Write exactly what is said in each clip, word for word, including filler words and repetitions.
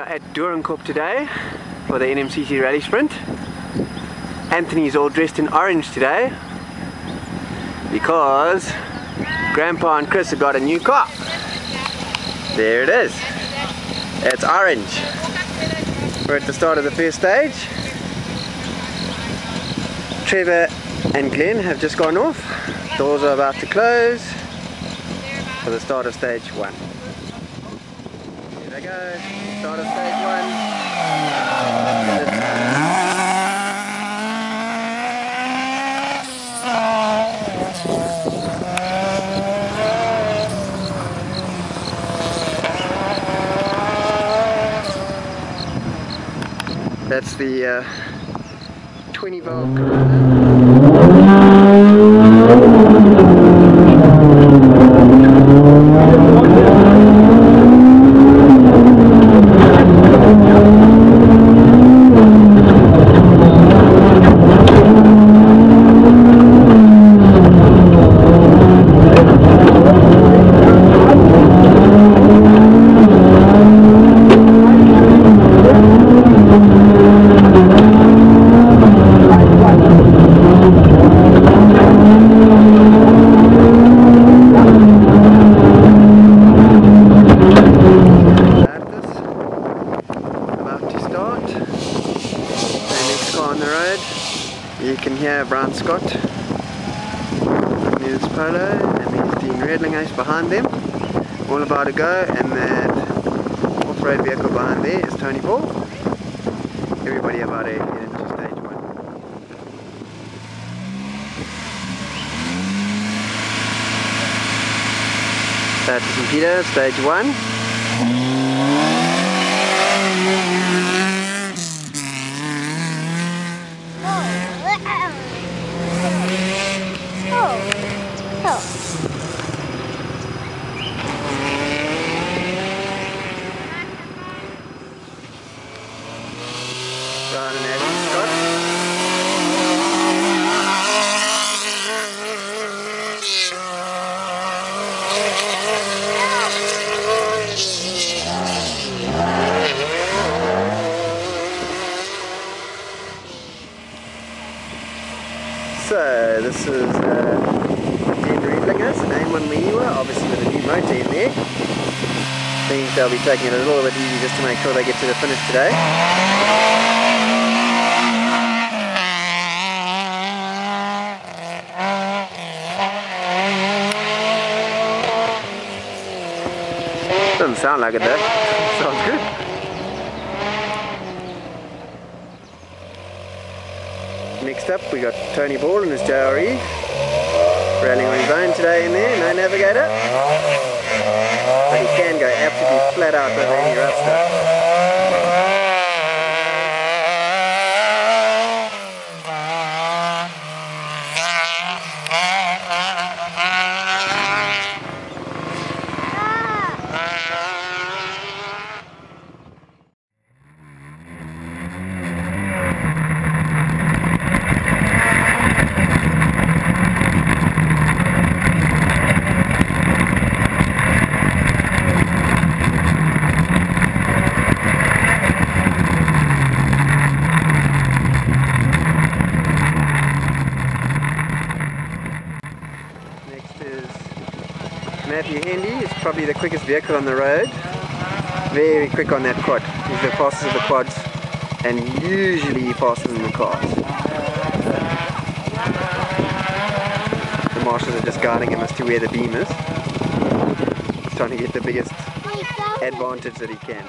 are at Doringkop today for the N M C C rally sprint. Anthony's all dressed in orange today because Grandpa and Chris have got a new car. There it is. It's orange. We're at the start of the first stage. Trevor and Glenn have just gone off. Doors are about to close for the start of stage one. Here they go. Start of stage one. That's the uh, twenty valve You can hear Brown Scott, there's Polo, and there's Dean Redlinghuis behind them, all about to go, and that off-road vehicle behind there is Tony Paul. Everybody about to get into stage one. That's Saint Peter, stage one. Brown and Ashley Scott. So this is uh, Dean Redlinghuis, an A one Miniwa, obviously with a new motor in there. I think they'll be taking it a little bit easy just to make sure they get to the finish today. Doesn't sound like it though. Sounds good. Next up we got Tony Ball and his J R E. Rallying on his own today in there, no navigator. But he can go absolutely flat out over any rough stuff. Matthew Hendy is probably the quickest vehicle on the road. Very quick on that quad. He's the fastest of the quads and usually faster than the cars. The marshals are just guiding him as to where the beam is. He's trying to get the biggest advantage that he can.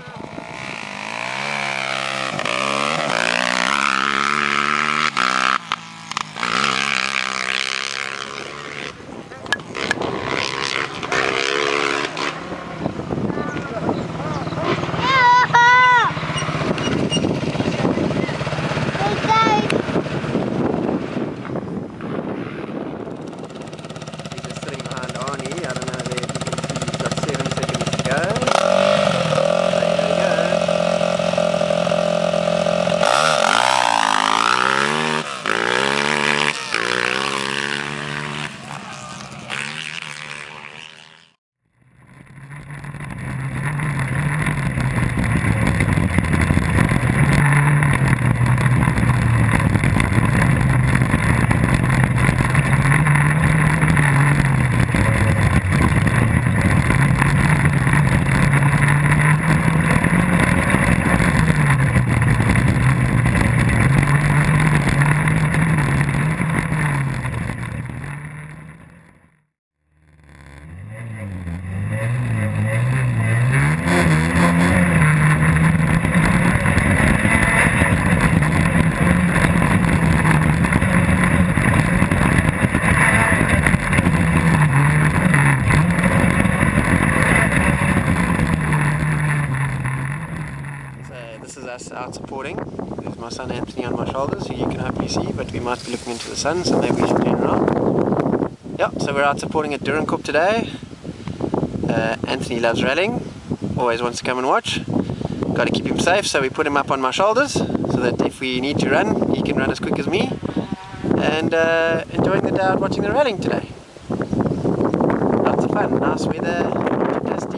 I don't know if you can see, he's got seven seconds to go. supporting. There's my son Anthony on my shoulders, who you can hopefully see, but we might be looking into the sun, so maybe we should turn around. Yeah, so we're out supporting at Doringkop today. Uh, Anthony loves rallying, always wants to come and watch. Got to keep him safe, so we put him up on my shoulders, so that if we need to run, he can run as quick as me. And uh, enjoying the day out watching the rallying today. Lots of fun, nice weather, dusty.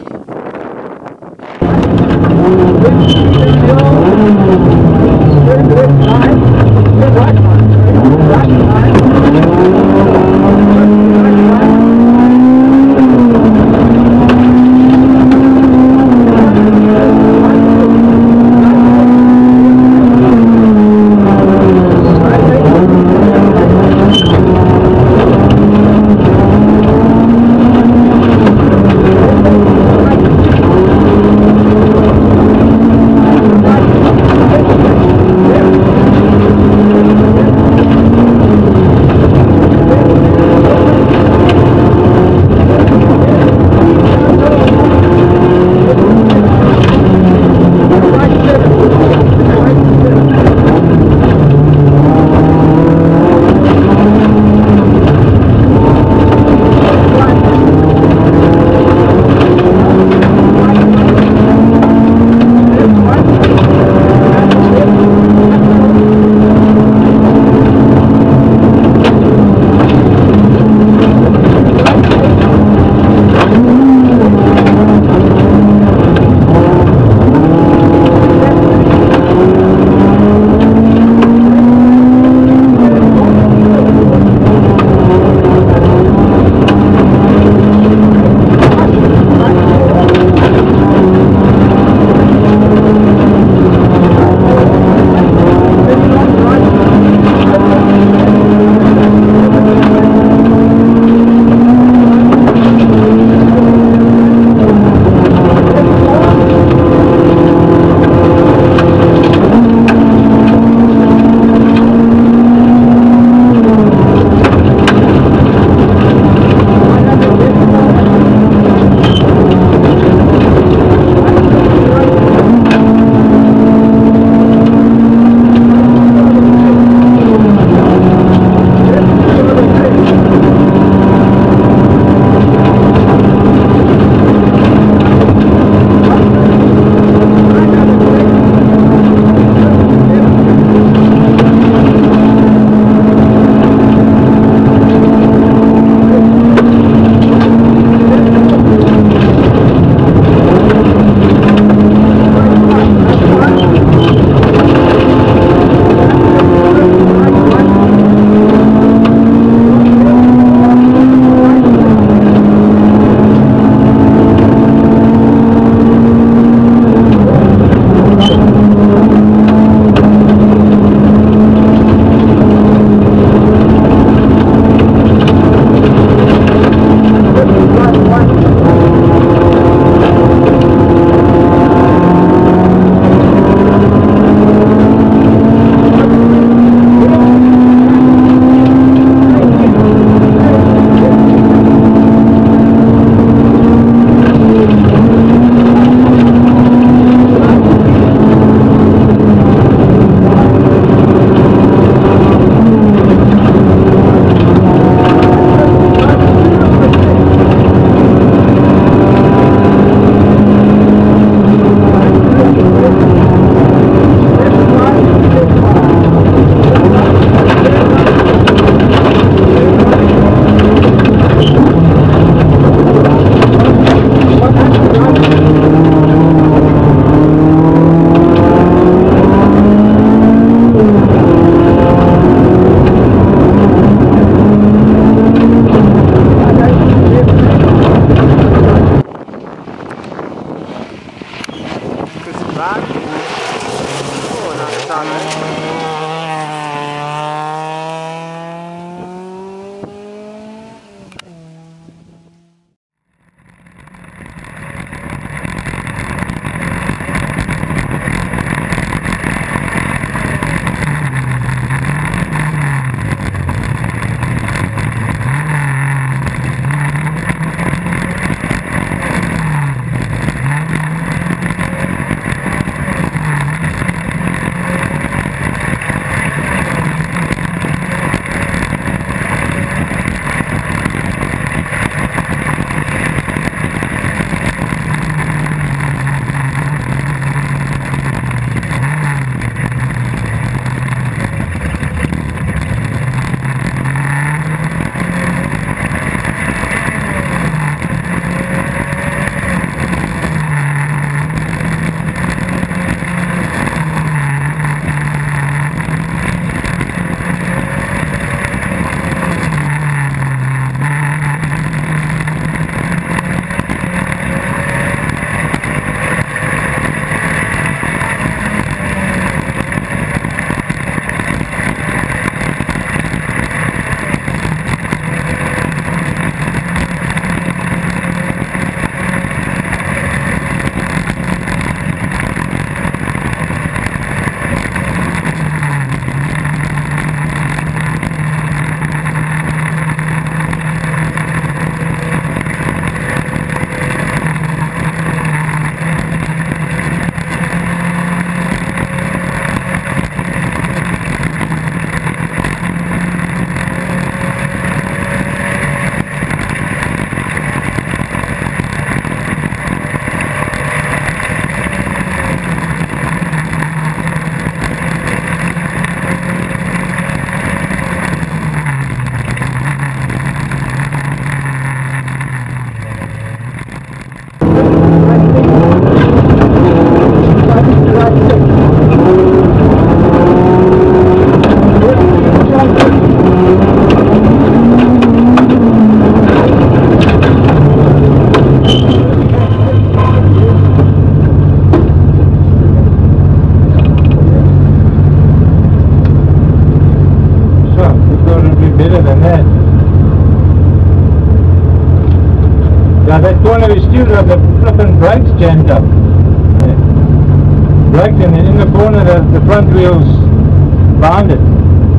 Uh, that corner is still got the flipping brakes jammed up. Yeah. Braked and then in the corner the, the front wheels behind it.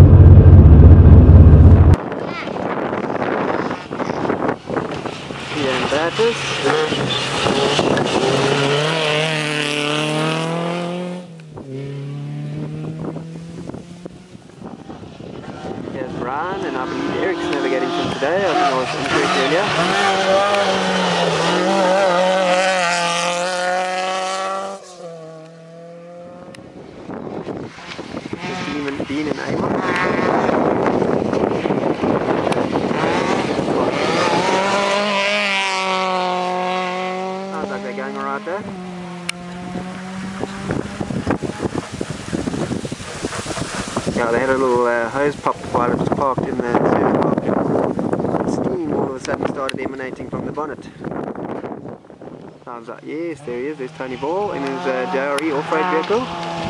Yeah, and that is. Here's Ryan, and I believe Eric's navigating from today. I think I was incorrect earlier. Just Dean and Amon. Sounds like they're going alright there. Yeah, they had a little uh, hose pop while it was parked in the service park. Steam all of a sudden started emanating from the bonnet. Sounds like, yes, there he is, there's Tony Ball in his uh, J R E off-road vehicle.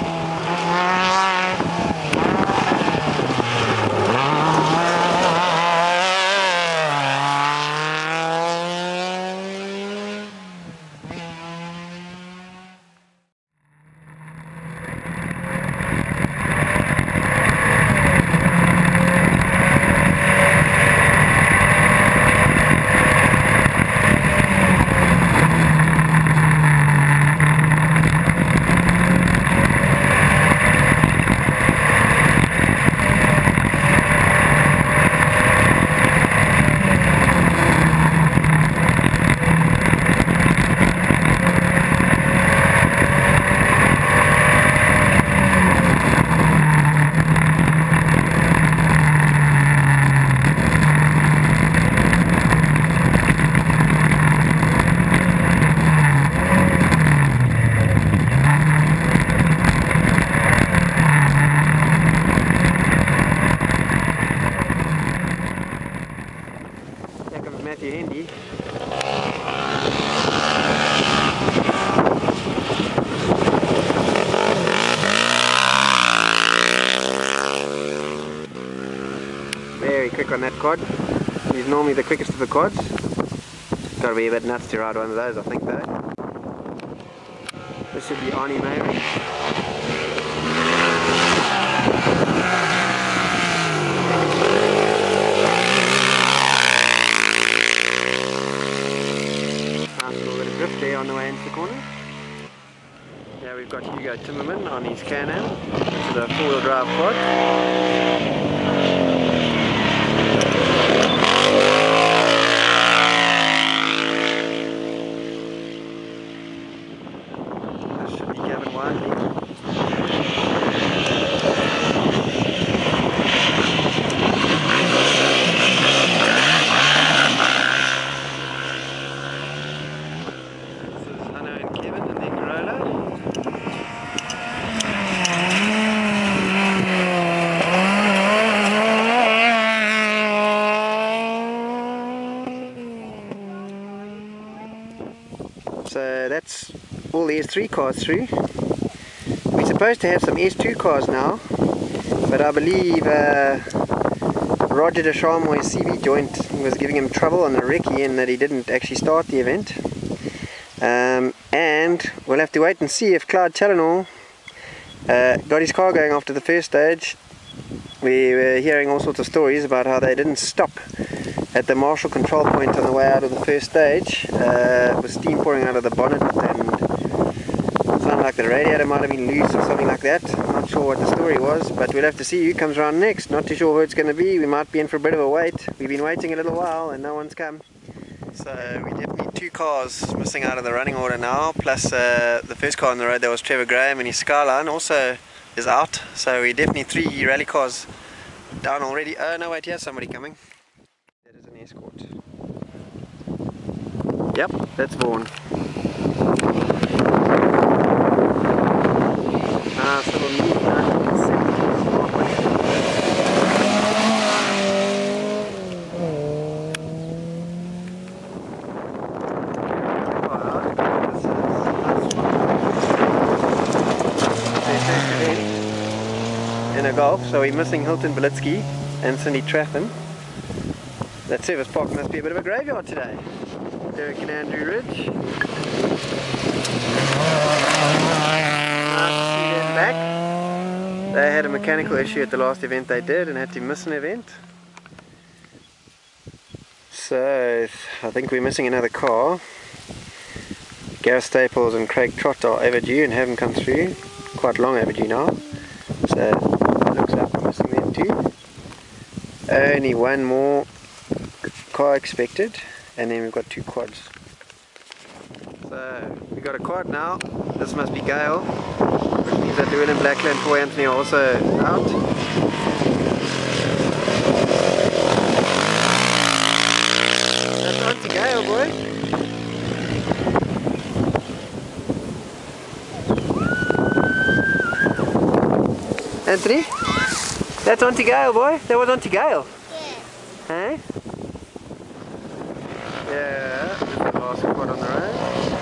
Very quick on that quad. He's normally the quickest of the quads. Gotta be a bit nuts to ride one of those, I think, though. This should be Arnie maybe. Nice little bit of drift there on the way into the corner. Yeah, we've got Hugo Timmerman on his Can-Am. This is a four-wheel drive quad. So that's all the S three cars through. We're supposed to have some S two cars now, but I believe uh, Roger de Charmoy's C V joint was giving him trouble on the recce and that he didn't actually start the event. Um, and we'll have to wait and see if Clyde Challenor uh, got his car going after the first stage. We were hearing all sorts of stories about how they didn't stop at the marshal control point on the way out of the first stage, uh, with steam pouring out of the bonnet, and it sounded like the radiator might have been loose or something like that. I'm not sure what the story was, but we'll have to see who comes around next. Not too sure who it's going to be. We might be in for a bit of a wait. We've been waiting a little while and no one's come. So we definitely need two cars missing out of the running order now, plus uh, the first car on the road, there was Trevor Graham, and his Skyline also is out. So we definitely three rally cars down already. Oh no, wait, here's somebody coming. That is an escort. Yep, that's Vaughan. Nice little neat nineteen seventies Sparkman. In a Golf, so we're missing Hilton Belitsky and Cindy Traffin. That service park must be a bit of a graveyard today. Derek and Andrew Ridge. Nice to see them back. They had a mechanical issue at the last event they did and had to miss an event. So I think we're missing another car. Gareth Staples and Craig Trott are overdue and haven't come through. Quite long overdue now. So it looks like we're missing them too. Only one more car expected, and then we've got two quads. So we've got a quad now. This must be Gale, which means that Llewellyn Blackland and Paul Anthony are also out. That's on to Gale, boy. Anthony? That's on to Gale, boy. That was on to Gale. Yeah. Hey? Yeah, this is the last quad on the road.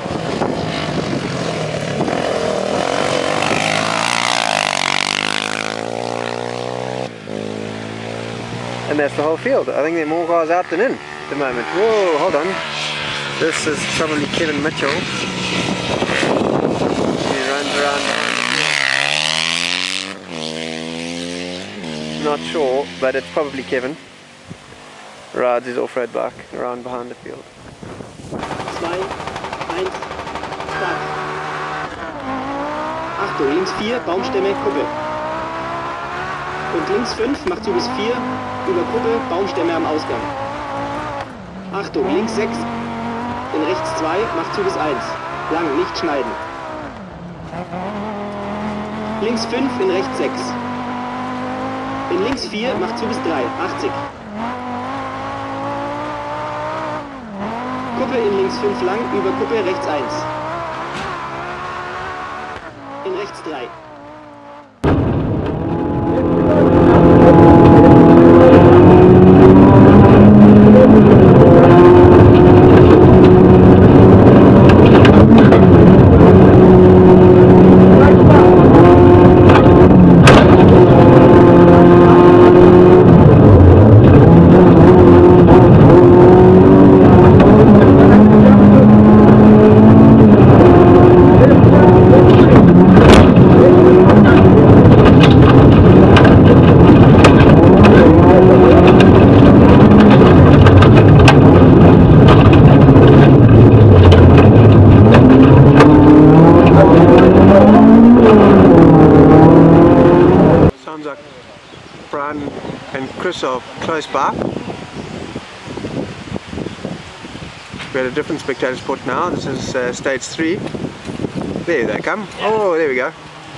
And that's the whole field. I think there are more cars out than in at the moment. Whoa, hold on. This is probably Kevin Mitchell. He runs around. Not sure, but it's probably Kevin. Rides his off-road bike around behind the field. zwei, eins, Start. Achtung, links vier, Baumstämme, Kuppe. Und links fünf, macht zu bis vier, über Kuppe, Baumstämme am Ausgang. Achtung, links sechs, in rechts zwei, macht zu bis eins. Lang, nicht schneiden. Links fünf, in rechts sechs. In links vier, macht zu bis drei, achtzig. Kuppe in links fünf lang, über Kuppe rechts eins. In rechts drei. Are close by. We're at a different spectator spot now. This is uh, stage three. There they come. Oh, there we go.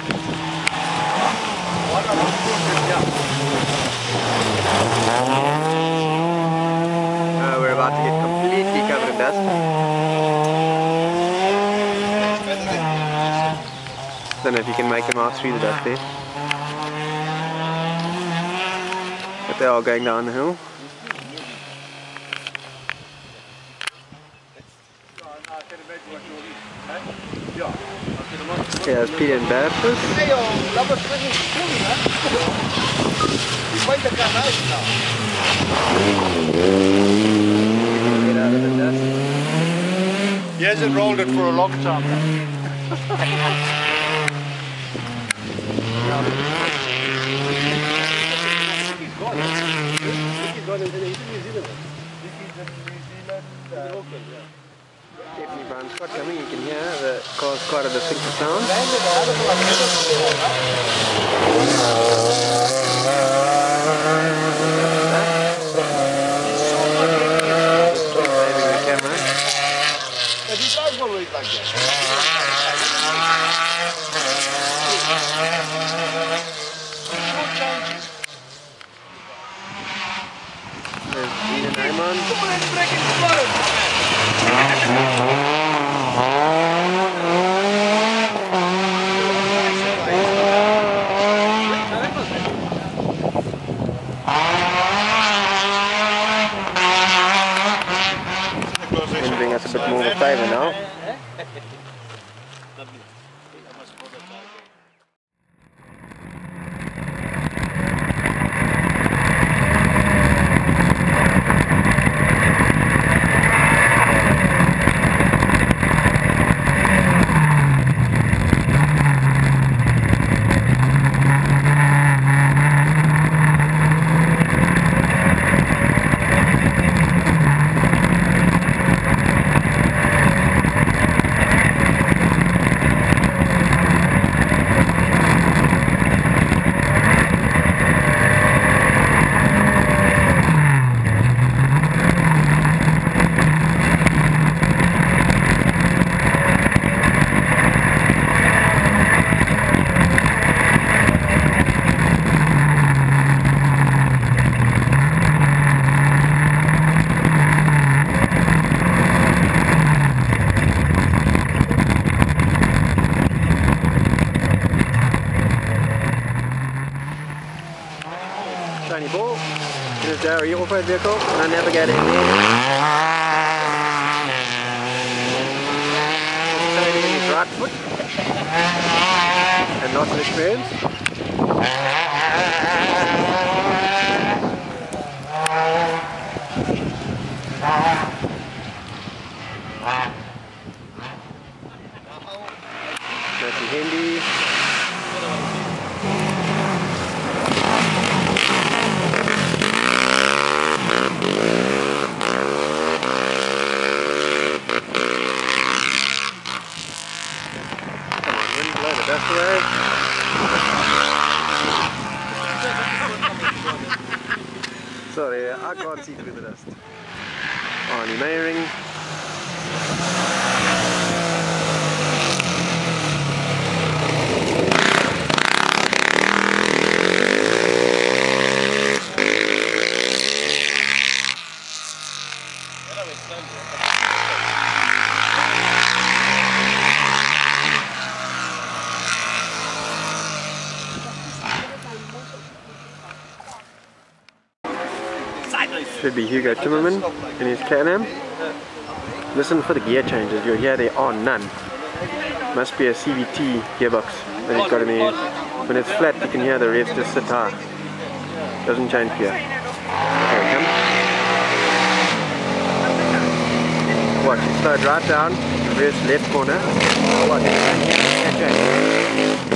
Uh, we're about to get completely covered in dust. Don't know if you can make them out through the dust there. They're all going down the hill. Here's Peter and Baptist. He hasn't rolled it for a long time now. Definitely Brian Scott coming, you can hear the car's quite a distinctive sound. Saving the camera. These guys will read like that. There's Ian and Ayman. And doing us a bit more of a favour now. off-road vehicle and I navigated in there. Tony in his right foot and lots of experience. Nice and handy. Come on, wind blow the dust away. Sorry, I can't see through the dust. Arnie Mayring. Should be Hugo Timmerman in his K and M. Listen for the gear changes, you'll hear there are none. Must be a C V T gearbox that he's got in there. When it's flat you can hear the revs just sit high. Doesn't change gear. There we come. Watch, it slowed right down, reverse left corner. Watch, yeah, change.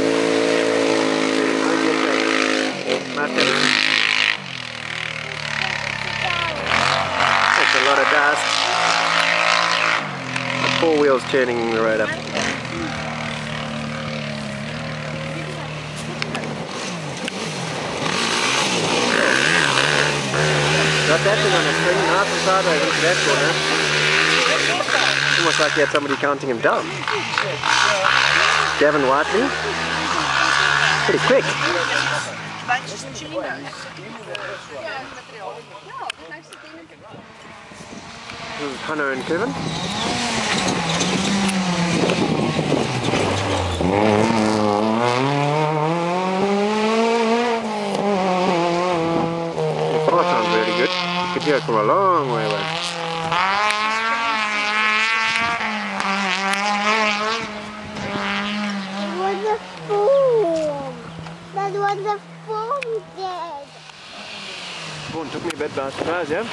Must have it. A lot of dust. The four wheels turning the road up. Got that thing on a string, nice and sideways into that corner. Almost like he had somebody counting him down. Gavin Whiteley. Pretty quick. This is Hunter and Kevin. The car sounds really good. You could hear it from a long way away. That was a foam. That was a foam dead. Phone took me a bit by surprise, yeah?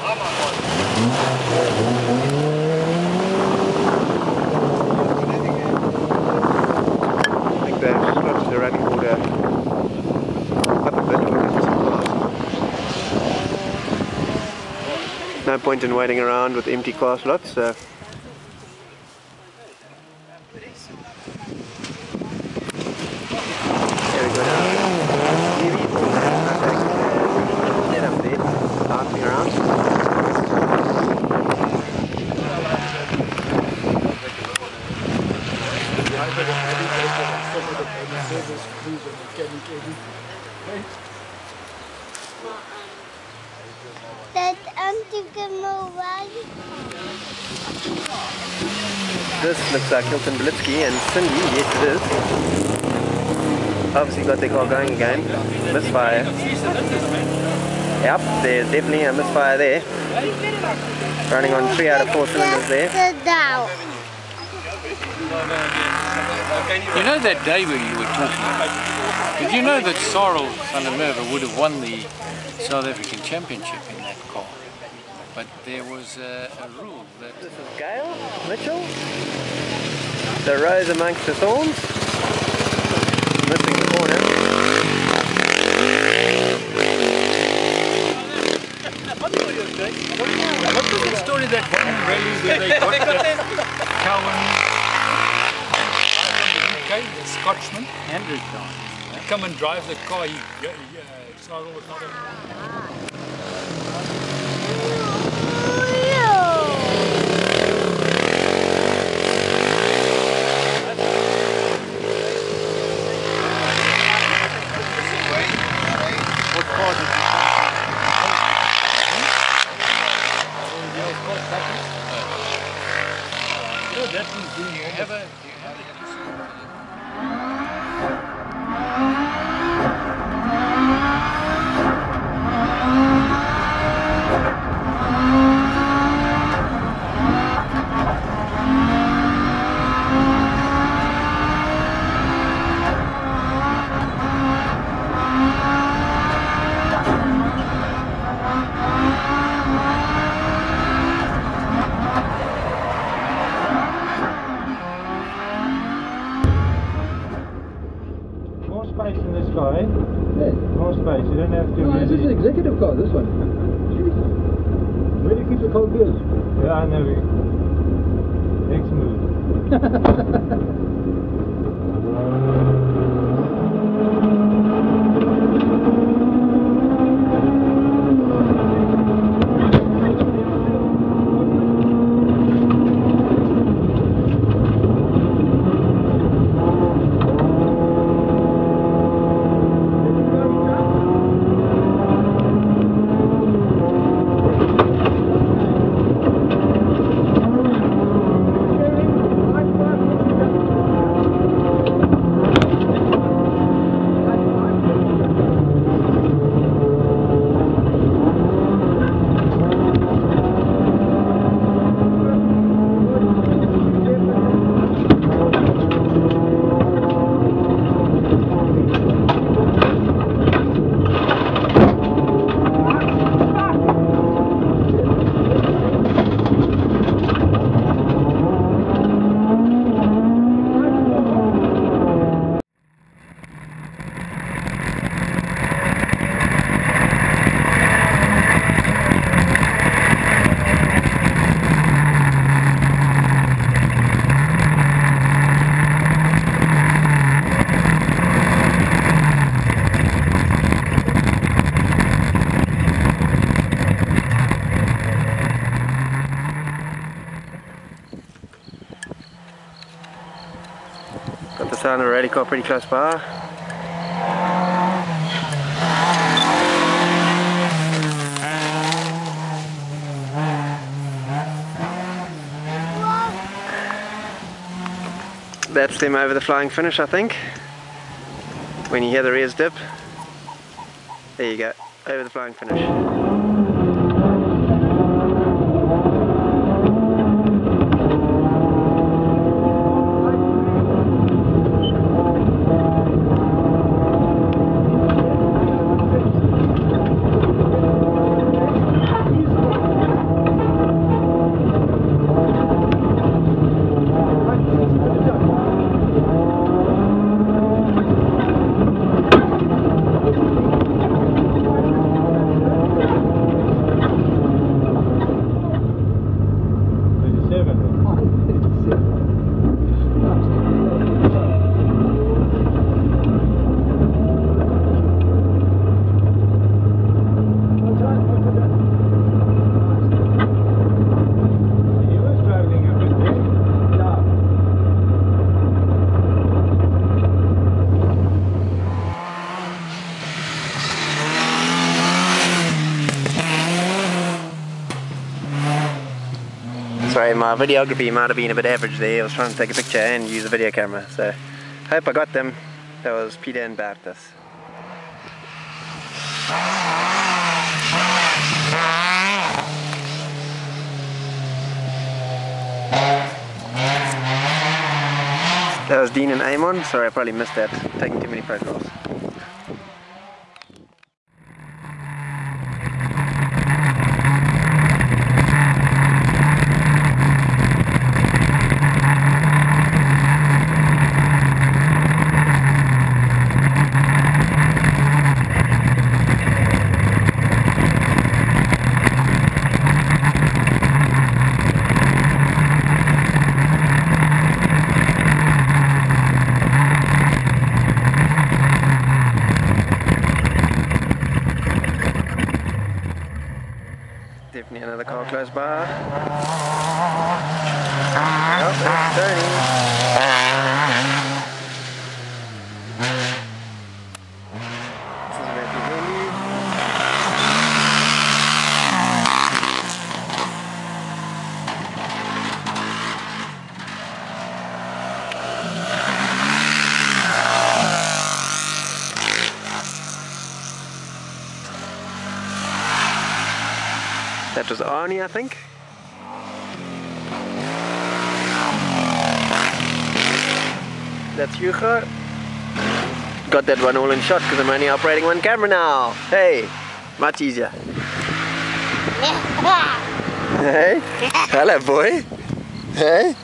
I think they've slotted the running order up a bit because it's cars. No point in waiting around with empty car slots, so here we go now. Get up there, bouncing around. Dat anti-camera. This looks like Hilton Blitsky and Cindy, yes it is. Obviously got their car going again. Misfire. Yep, there's definitely a misfire there. Running on three out of four cylinders there. You know that day when you were talking about, did you know that Sorrel van der Merwe would have won the South African Championship in that car? But there was a, a rule that... This is Gail Mitchell. The rose amongst the thorns. Missing the corner. What was the story that one rally where they got that Cowan, the Scotsman, Andrew Cowan, to come and drive the car? He, he, uh, Sorrel was not a... What car did you That was doing you have a, do you have a Oh, this one. Where do you keep the cold beers? Yeah, I know. Next move. Got the sound of a rally car pretty close by. That's them over the flying finish, I think. When you hear the rears dip. There you go, over the flying finish. Sorry, my videography might have been a bit average there. I was trying to take a picture and use a video camera, so hope I got them. That was Peter and Bertus. That was Dean and Amon. Sorry, I probably missed that. Taking too many photographs. Definitely another car close by. Oh, that's Tony. This is Matthew Henry. That was Arnie, I think. That's Hugo. Got that one all in shot because I'm only operating one camera now. Hey, much easier. Hey, hello boy. Hey.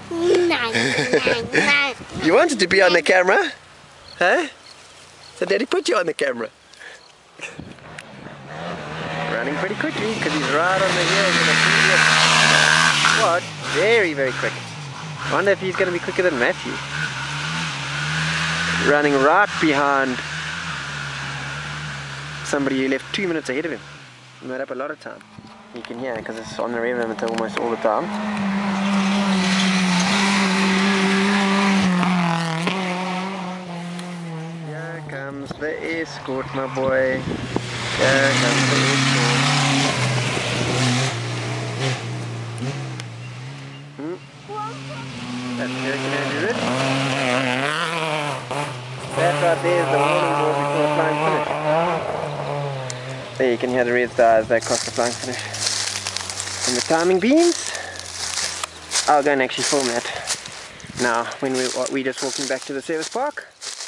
You wanted to be on the camera? Hey? So daddy put you on the camera. running pretty quickly because he's right on the heels of the previous quad. Very, very quick. I wonder if he's going to be quicker than Matthew. Running right behind somebody who left two minutes ahead of him. He made up a lot of time. You can hear because it's on the rev limiter almost all the time. Here comes the escort, my boy. Here comes the escort. Hmm? That's very good. That right there is the warning board before the flying finish. There you can hear the red stars that cost the flying finish. And the timing beams, I'll go and actually film that now when we, we're just walking back to the service park.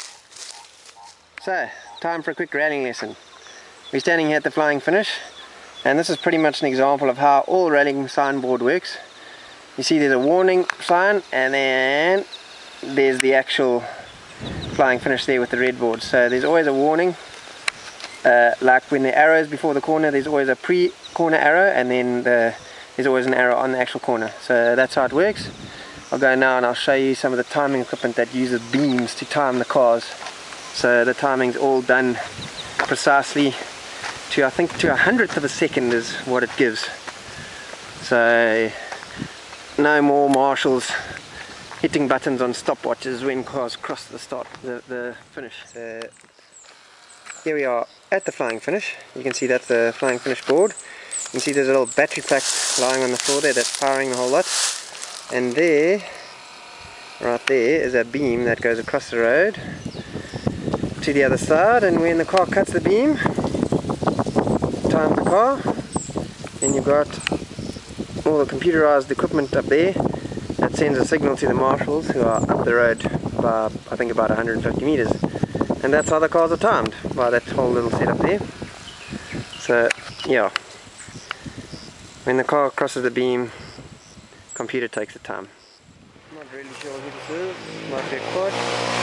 So, time for a quick rallying lesson. We're standing here at the flying finish, and this is pretty much an example of how all rallying signboard works. You see there's a warning sign, and then there's the actual flying finish there with the red board. So there's always a warning, uh, like when the arrow is before the corner, there's always a pre-corner arrow, and then the, there's always an arrow on the actual corner. So that's how it works. I'll go now and I'll show you some of the timing equipment that uses beams to time the cars. So the timing's all done precisely to, I think, to a hundredth of a second is what it gives. So no more marshals hitting buttons on stopwatches when cars cross the start, the, the finish. So here we are at the flying finish. You can see that's the flying finish board. You can see there's a little battery pack lying on the floor there that's powering the whole lot. And there, right there, is a beam that goes across the road to the other side, and when the car cuts the beam, time the car, then you've got all the computerized equipment up there that sends a signal to the marshals who are up the road by, I think, about one hundred fifty meters, and that's how the cars are timed, by that whole little setup there. So yeah, when the car crosses the beam, computer takes the time. Not really sure who this is, might be a quad.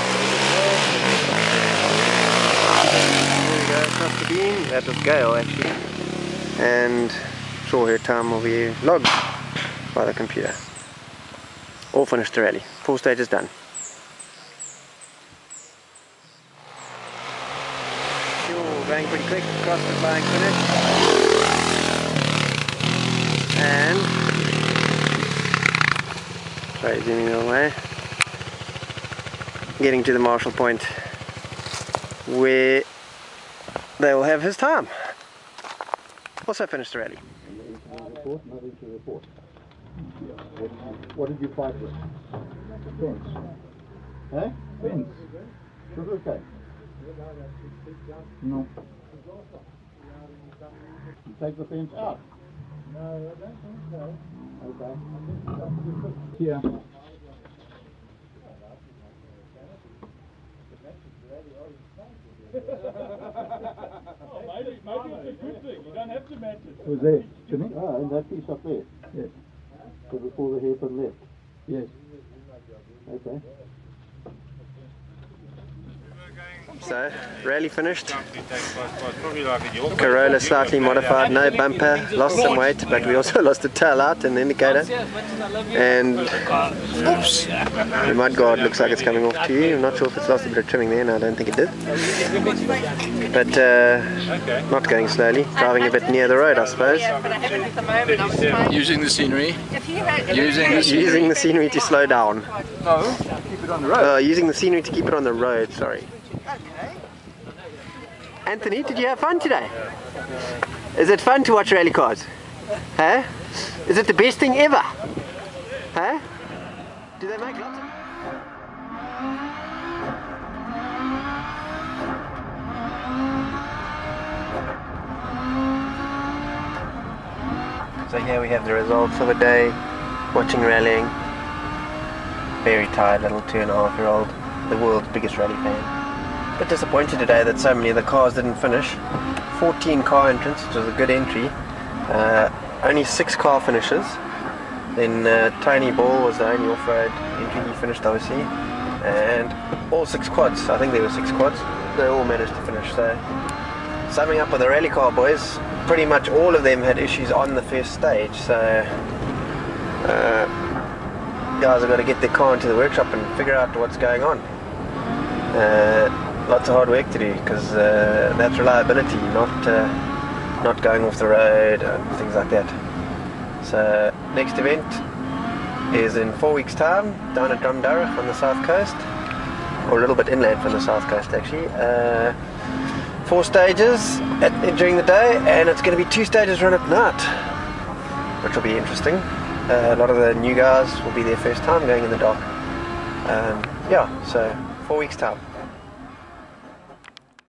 There we go, across the beam. That was Gale actually, and sure her time will be logged by the computer. All finished the rally. Four stages done. Sure, going pretty quick across the flying finish. And sorry, zooming the other way. Getting to the marshal point where they will have his time. Also finished the rally. Report, nothing to report. What, what did you fight with? Fence. Eh? Fence. Sugar cane? No. You take the fence out? No, I don't think so. Okay. Here. Oh, maybe, maybe it's a good thing. You don't have to match it. Was there? Jimmy? Ah, in that piece up there. Yes. So before the hairpin left? Yes. Okay. So, rally finished. Corolla slightly modified, no bumper, lost some weight, but we also lost a tail light and indicator. And oops, the mud guard looks like it's coming off to you. I'm not sure if it's lost a bit of trimming there, and I don't think it did. But uh, not going slowly, driving a bit near the road, I suppose. Using the scenery. Using the, using the scenery to slow down. No, keep it on the road. Uh, using the scenery to keep it on the road, sorry. Anthony, did you have fun today? Is it fun to watch rally cars? Huh? Is it the best thing ever? Huh? Do they make lots of... So here we have the results of a day watching rallying. Very tired little two and a half year old, the world's biggest rally fan. Bit disappointed today that so many of the cars didn't finish. fourteen car entrants, which was a good entry. Uh, only six car finishes. Then uh, Tony Ball was the only off-road entry, he finished obviously. And all six quads, I think there were six quads, they all managed to finish. So summing up with the rally car boys, pretty much all of them had issues on the first stage, so uh, guys have got to get their car into the workshop and figure out what's going on. Uh, lots of hard work to do, because uh, that's reliability, not uh, not going off the road and things like that. So next event is in four weeks time down at Drumdurrach on the south coast, or a little bit inland from the south coast actually. Uh, four stages at, during the day, and it's going to be two stages run at night, which will be interesting. Uh, a lot of the new guys will be their first time going in the dark. Um, yeah, so four weeks time.